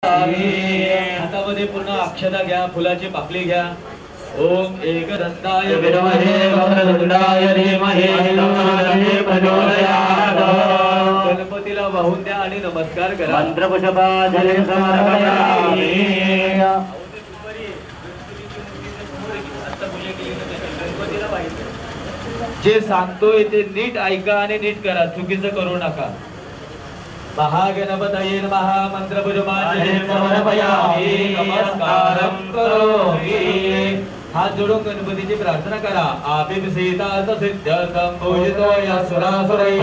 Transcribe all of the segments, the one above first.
हातामध्ये पूर्ण अक्षता घ्या, फुलाची पाकळी घ्या. ओम एकदंताय विद्महे वक्रतुंडाय धीमहि तन्नो प्रचोदयात्. गणपतीला वाहून द्या आणि नमस्कार करा. मंत्रपुष्पांजली समर्पयामि. जे सांगतोय ते नीट ऐका आणि नीट करा, चुकीचं करू नका. महागणपतये नमः. मंत्रपुष्पांजली समर्पयामि. नमस्कारं करोमि. हात जोडून गणपतीची प्रार्थना करा. आपिसीतास सिद्धं पूजितो यस्सुरासुरैः.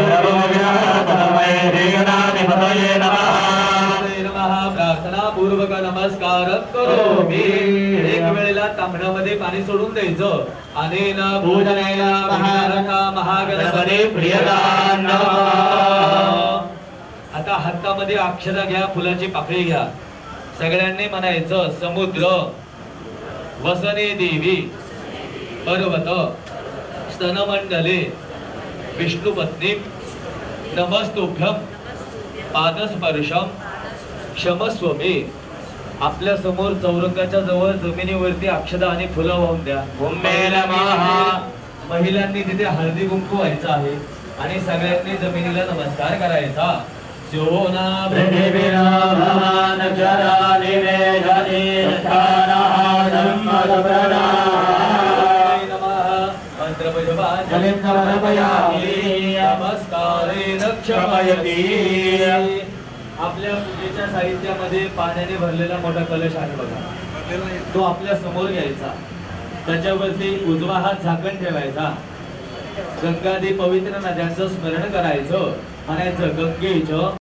प्रार्थना पूर्वक नमस्कार करोमि. एक वेळेला तांबड्यामध्ये पाणी सोडून द्यायचं. अनेन पूजनेन महागणपते प्रियदान. आता हातामध्ये अक्षता घ्या, फुलाची पाकळी घ्या. सगळ्यांनी म्हणायचं समुद्र, वसने देवी, पर्वत, स्तनमंडले, विष्णुपत्नी, नमस्तुभ्यम, पादस्पर्शम, क्षमस्व मे. आपल्या समोर चौरंगाच्या जवळ जमिनीवरती अक्षता आणि फुलं वाहून द्या. महिलांनी तिथे हळदी कुंकू व्हायचा आहे आणि सगळ्यांनी जमिनीला नमस्कार करायचा. सोना पृथिवीना भवानक्षरा निवेदने मंत्रपुष्पांजलिं समर्पयामि. नमस्कारेण क्षमयति. आपल्या पूजेच्या साहित्यामध्ये पाण्याने भरलेला मोठा कलश आहे बघा, तो आपल्या समोर घ्यायचा. त्याच्यावरती उजवा हात झाकण ठेवायचा. गंगादी पवित्र नद्यांचं स्मरण करायचं. म्हणायचं गंगेच